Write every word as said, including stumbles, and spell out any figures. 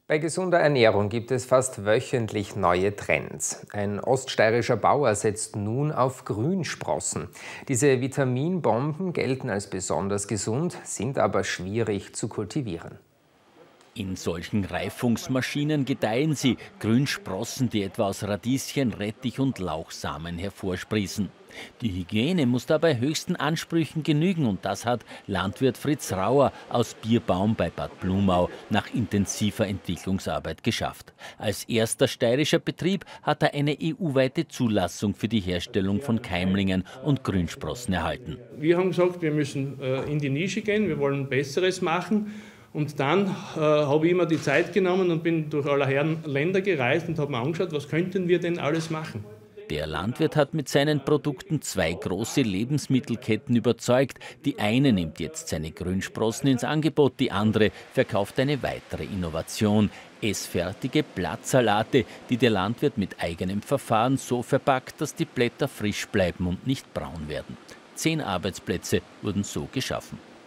Bei gesunder Ernährung gibt es fast wöchentlich neue Trends. Ein oststeirischer Bauer setzt nun auf Grünsprossen. Diese Vitaminbomben gelten als besonders gesund, sind aber schwierig zu kultivieren. In solchen Reifungsmaschinen gedeihen sie, Grünsprossen, die etwa aus Radieschen, Rettich und Lauchsamen hervorsprießen. Die Hygiene muss dabei höchsten Ansprüchen genügen und das hat Landwirt Fritz Rauer aus Bierbaum bei Bad Blumau nach intensiver Entwicklungsarbeit geschafft. Als erster steirischer Betrieb hat er eine E U-weite Zulassung für die Herstellung von Keimlingen und Grünsprossen erhalten. Wir haben gesagt, wir müssen in die Nische gehen, wir wollen Besseres machen. Und dann äh, habe ich immer die Zeit genommen und bin durch aller Herren Länder gereist und habe mir angeschaut, was könnten wir denn alles machen. Der Landwirt hat mit seinen Produkten zwei große Lebensmittelketten überzeugt. Die eine nimmt jetzt seine Grünsprossen ins Angebot, die andere verkauft eine weitere Innovation. Essfertige Blattsalate, die der Landwirt mit eigenem Verfahren so verpackt, dass die Blätter frisch bleiben und nicht braun werden. Zehn Arbeitsplätze wurden so geschaffen.